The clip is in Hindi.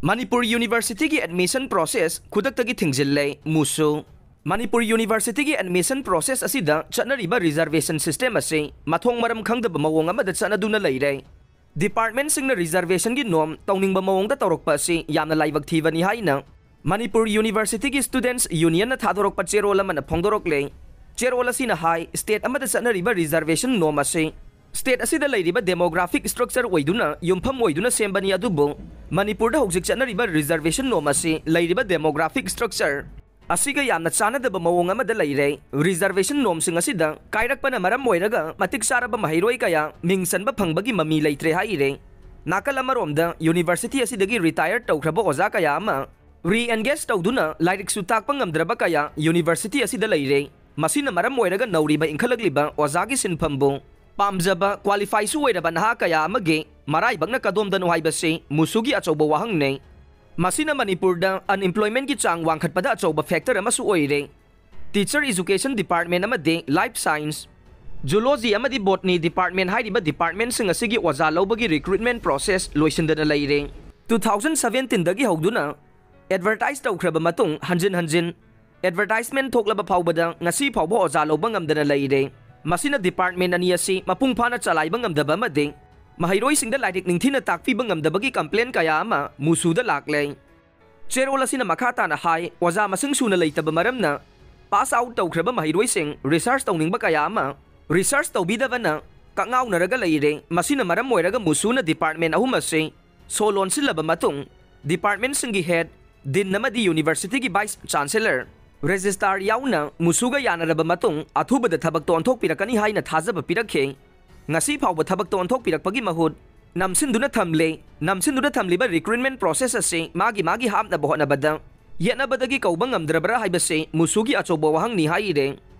Manipur University की admission process खुदक्तगी थिंगजिल्ले मुसु Manipur University की admission process असिदा चटनरिबा reservation system असे मथोंग मरम खंगदब मवोंग अमदा चटनदुना लैरे Department सिंगना reservation की norm तौनिंगबा मवोंगदा तौरकपा असे यामना लाइबक थीबनी हाइना Manipur University की students union ना थादोरकपा चेरोल अमना फोंगदोरकले चेरोल असिना हाई state अमदा चटनरिबा reservation norm असे State asida lairiba demographic structure oiduna yumpham oiduna sembani adubu Manipur da hojik chanariba reservation norm asi lairiba demographic structure asiga yamna chanadaba mawong amada laire reservation norm sing asida kairakpana maram oiraga matik saraba mahiroi kaya mingsanba phangbagi mami leitre haire nakal amaromda university asidagi retired tawkraba oza kaya ama re-engage tawduna lairik su takpa ngamdraba kaya university asida laire masina maram oiraga nauriba inkhalagliba ozagi sinphambu पामजबा क्वालिफाई सुवेरबा नहा कया अमगे मराइबंगना कदोमदनु हाइबसे मुसुगी अचौबा वाहंगने मसिना मणिपुरदा अनएम्प्लॉयमेंट की चांग वांखटपदा अचौबा फैक्टर अमसु ओइरे टीचर एजुकेशन डिपार्टमेंट अमदे लाइफ साइंस जूलॉजी अमदि बॉटनी डिपार्टमेंट हाइरिबा डिपार्टमेंट सिंग असिगी ओजा लौबगी रिक्रूटमेंट प्रोसेस लोइसिंदना लैरे 2017 दगी हौदुना एडवर्टाइज तौख्रबा मतुंग हंजिन हंजिन एडवर्टाइजमेंट थोकलबा फावबदा ngasi फावबा ओजा लौबा ngamdana लैरे Masina department ani asi mapung phana chalaiba ngamdaba amade mahiroi singda lairik ningthina takpiba ngamdabagi complaint kaya ama musuda lakle cherol asina makhata na hai oza masing suna leitaba maramna pass out tawkhraba mahiroi sing research tawningba kaya ama research tawbidabana kangau naraga leire masina maram moiraga musuna department ahum ase solon silaba matung department singi head din namadi university ki vice chancellor Registrar yauna musuga yanaraba matung athubada thabak to onthok pirakani haina thajaba pirakhe ngasi phawba thabak to onthok pirakpagi mahut namsinduna thamliba recruitment process ase magi hamna bohna bada yenabadagi kauba ngamdrabra haibase musugi achoba wahang ni haire